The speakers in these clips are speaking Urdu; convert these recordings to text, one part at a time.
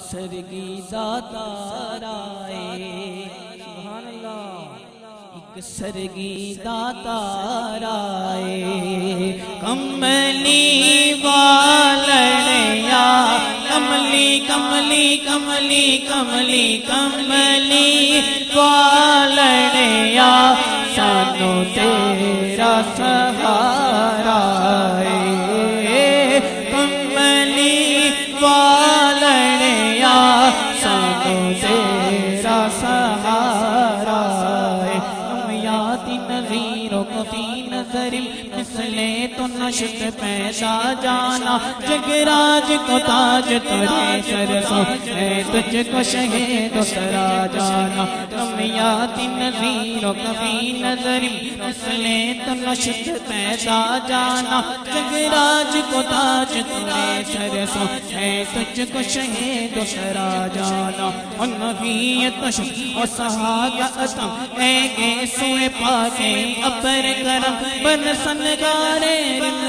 سرگی داتار آئے سبحان اللہ ایک سرگی داتار آئے کملی والڑیا کملی کملی کملی کملی کملی والڑیا سانو تیرا سہارا ہے کملی والڑیا سانو تیرا سہارا ہے ہم یاد نظیروں کو فی نظر مثلے تو نشت پیدا جانا جگراج کو تاج تجھے سرسوں ہے تجھ کو شہید سرا جانا ہم یاد نظیروں کو فی نظر مثلے تو نشت پیدا جانا جگراج کو تاج تجھے سرسوں ہے تجھ کو شہید سرا جانا انویت شک و سہاگ اتم اے گے سوئے پاکے اپر کرم بن سنگارے رم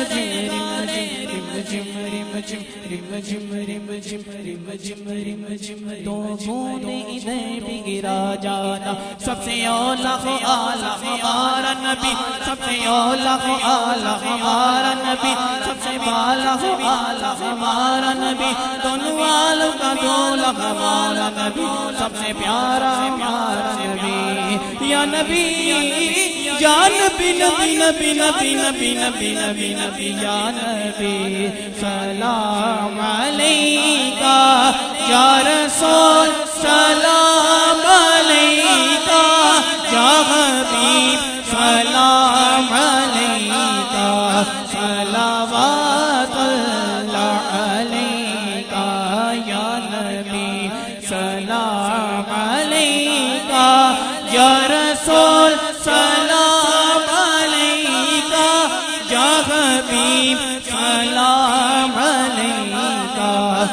جم رم جم رم جم رم جم رم جم رم جم دو بوندیں ادھر بھی گرا جانا سب سے اولا اعلیٰ ہمارا نبی سب سے اولا اعلیٰ ہمارا نبی سب سے بالا اعلیٰ ہمارا نبی دونوں والوں کا دولا ہمارا نبی سب سے پیارا ہمارا نبی یا نبی یا نبی نبی نبی نبی نبی نبی نبی نبی یا نبی سلام علیکہ یا رسول سلام علیکہ یا حبیب سلام علیکہ صلوات اللہ علیکہ یا نبی سلام علیکہ یا رسول سلام علیکہ یا حبیب سلام علیکہ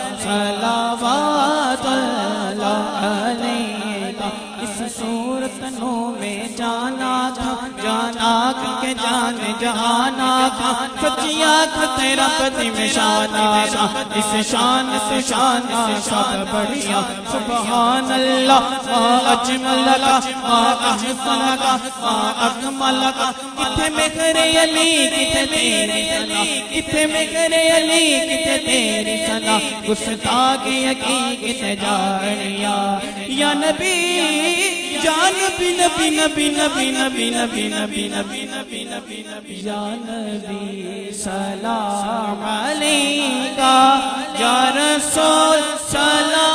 صلوات اللہ علیکہ اس صورت نو میں جانا تھا جانا کہ جان جہانا تھا سچیا تھا تیرا پتی میں شانا تھا اس شان سے شانا سب بڑھیا سبحان اللہ ما اجمل کا ما احسن کا ما اکمل کا کتھے میں کرے علی کتھے تیری سنا کتھے میں کرے علی کتھے تیری سنا گستاخ یقین کتھے جانیا یا نبی یا نبی نبی نبی نبی نبی نبی نبی نبی نبی نبی نبی یا نبی سلام علیکہ یا رسول سلام